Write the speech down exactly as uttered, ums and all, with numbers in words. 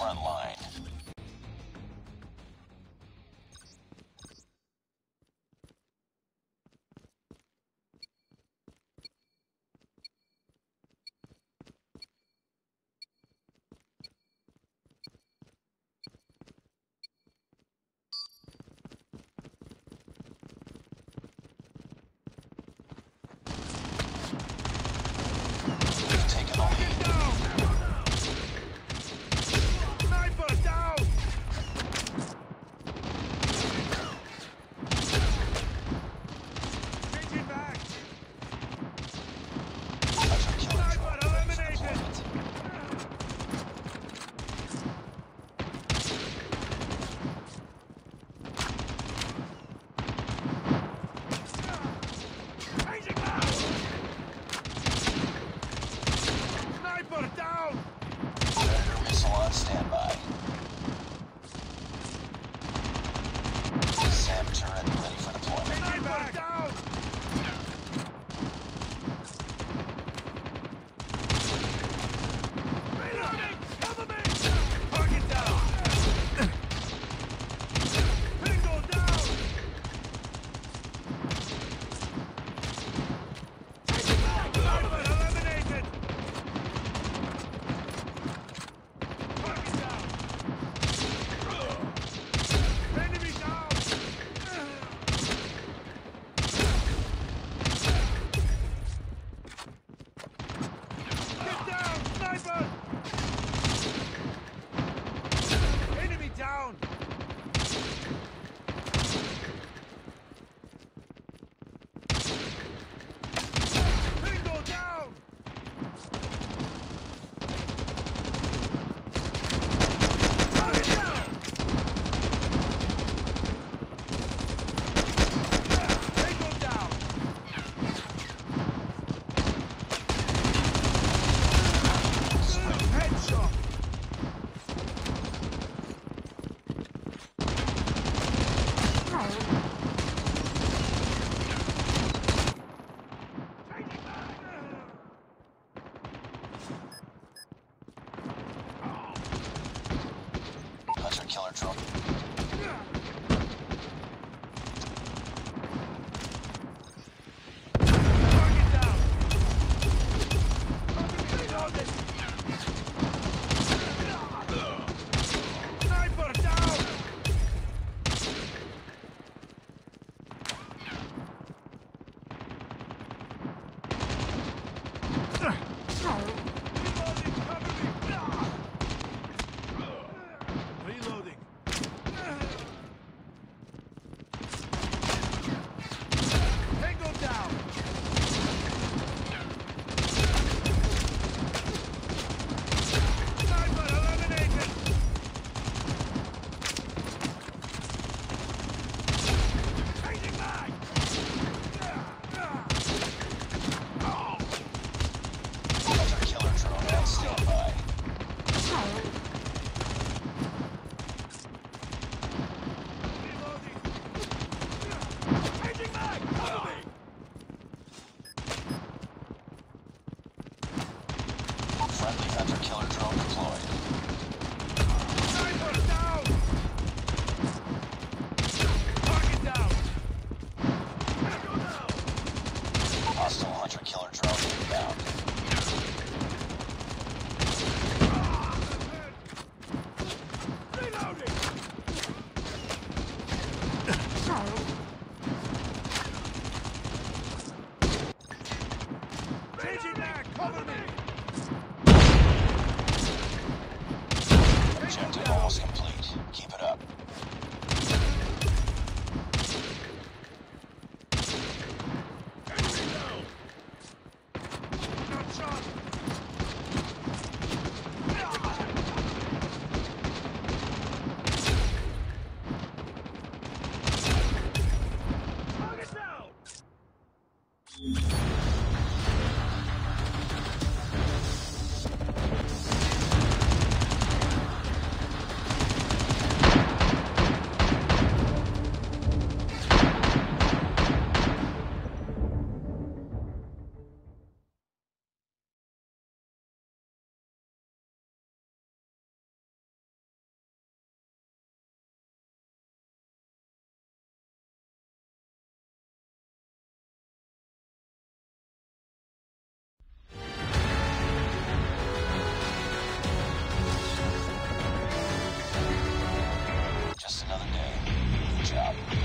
front line. Standby. SAM turret ready for deployment. Take back down! Reloading! Cover me! Target down! Bingo down! Take it back! Target eliminated! Killer drone. Target down! Reloaded! Sniper down! Reloading, cover me! Tango down! Sniper eliminated! Changing mag! Another killer drone on standby. Friendly Hunter killer drone deployed. Sniper down! Target down! Tango down! Hostile Hunter killer drone inbound. Reloading! Changing mag! Cover me! Objective almost complete. Keep it up. Enemy down! Got shot! Target down! job.